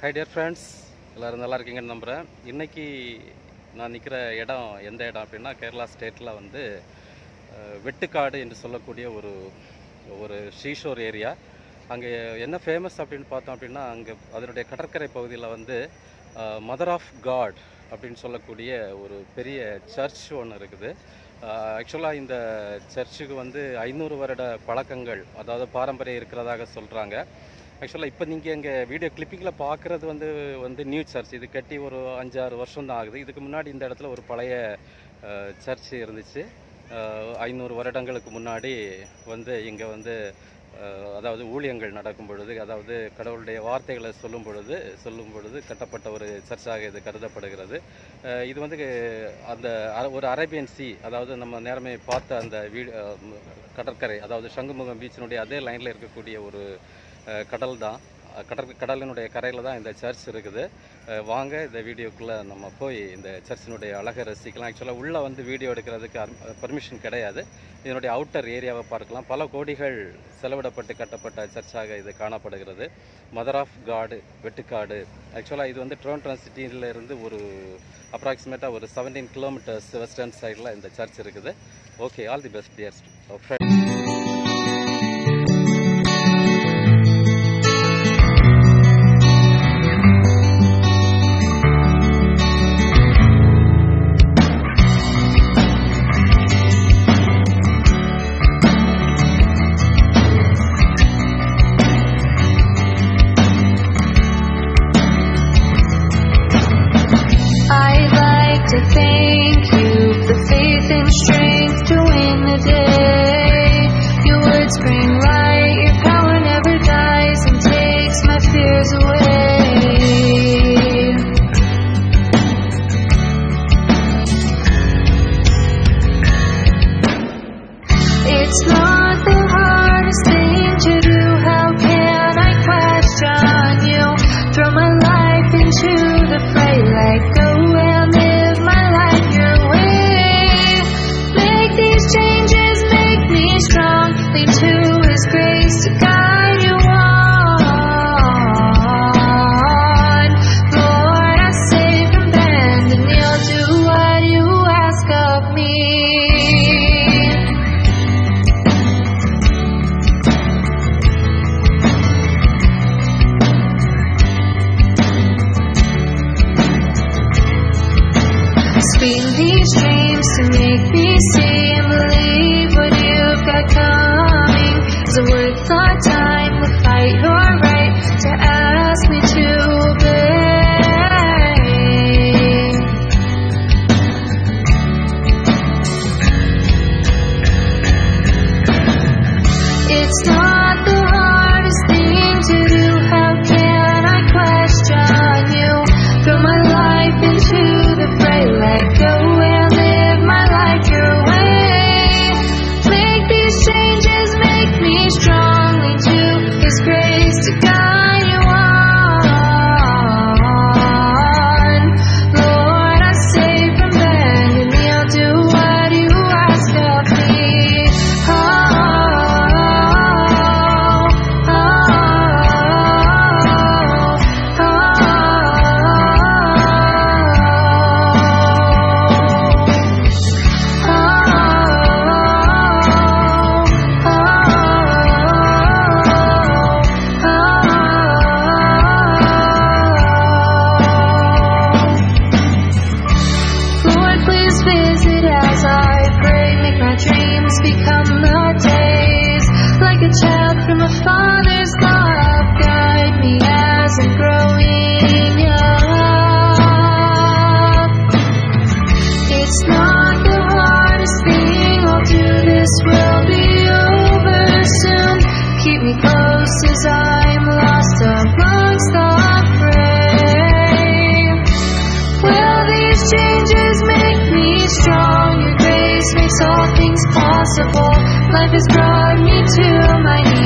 Hi dear friends, எல்லாரும் நல்லா இருக்கீங்கன்னு நம்புறேன். இன்னைக்கு நான் நிக்கிற இடம் எந்த இடம் அப்படினா கேரளா ஸ்டேட்ல வந்து வெட்டுக்காடு என்று சொல்லக்கூடிய ஒரு ஷீஷோர் ஏரியா. அங்க என்ன ஃபேமஸ் அப்படினு பார்த்தோம் அப்படினா அங்க அதனுடைய கடற்கரை பகுதியில் வந்து மதர் ஆஃப் காட் அப்படினு சொல்லக்கூடிய ஒரு பெரிய சர்ச் ஒன்று இருக்குது. ஆக்சுவலாக இந்த சர்ச்சுக்கு வந்து 500 வருட பழக்கங்கள், அதாவது பாரம்பரியம் இருக்கிறதாக சொல்கிறாங்க. ஆக்சுவலாக இப்போ நீங்கள் இங்கே வீடியோ கிளிப்பிங்கில் பார்க்குறது வந்து நியூ சர்ச். இது கட்டி ஒரு 5-6 வருஷம் தான் ஆகுது. இதுக்கு முன்னாடி இந்த இடத்துல ஒரு பழைய சர்ச் இருந்துச்சு. 500 வருடங்களுக்கு முன்னாடி வந்து இங்கே வந்து அதாவது ஊழியங்கள் நடக்கும் பொழுது, அதாவது கடவுளுடைய வார்த்தைகளை சொல்லும் பொழுது கட்டப்பட்ட ஒரு சர்ச்சாக இது கருதப்படுகிறது. இது வந்து அந்த ஒரு அரேபியன் சி, அதாவது நம்ம நேரமே பார்த்த அந்த கடற்கரை, அதாவது சங்குமுகம் பீச்சினுடைய அதே லைனில் இருக்கக்கூடிய ஒரு கடல் தான். கடலினுடைய கரையில் தான் இந்த சர்ச் இருக்குது. வாங்க இந்த வீடியோக்குள்ளே நம்ம போய் இந்த சர்ச்சினுடைய அழகை ரசிக்கலாம். ஆக்சுவலாக உள்ளே வந்து வீடியோ எடுக்கிறதுக்கு பர்மிஷன் கிடையாது. இதனுடைய அவுட்டர் ஏரியாவை பார்க்கலாம். பல கோடிகள் செலவிடப்பட்டு கட்டப்பட்ட சர்ச்சாக இது காணப்படுகிறது. மதர் ஆஃப் காடு வெட்டுக்காடு. ஆக்சுவலாக இது வந்து ட்ரோன்ட்ரான் சிட்டியிலிருந்து ஒரு அப்ராக்சிமேட்டாக ஒரு 17 கிலோமீட்டர்ஸ் வெஸ்டர்ன் சைடில் இந்த சர்ச் இருக்குது. Okay, all the best dear friends. To thank you for faith and strength to win the day. Your words bring light, your power never dies and takes my fears away. It's not the hardest thing to do. How can I question you? Throw my life into the fray, let go and live my life your way. Make these changes, make me strong. Lead to His grace to guide you on. Lord, I save and bend, and you'll do what you ask of me. Speak these dreams to make me see and believe what you've got coming. Is it worth our time to fight your right to ask me to obey? It's not the hardest thing to do. How can I question you? Throw my life into the fray, let go and live my life your way. Make these changes, make me strong. Lead to His grace to guide you on. Lord, I save from bend, and you'll do what you ask of me. Lord, please visit as I pray. Make my dreams become the days. Like a child from a father's love, guide me as I'm growing up. It's not the hardest thing. I'll do this, will be over soon. Keep me close as I'm lost amongst the fray. Will these changes make me strong? Your grace makes all things possible. Life has brought me to my knees.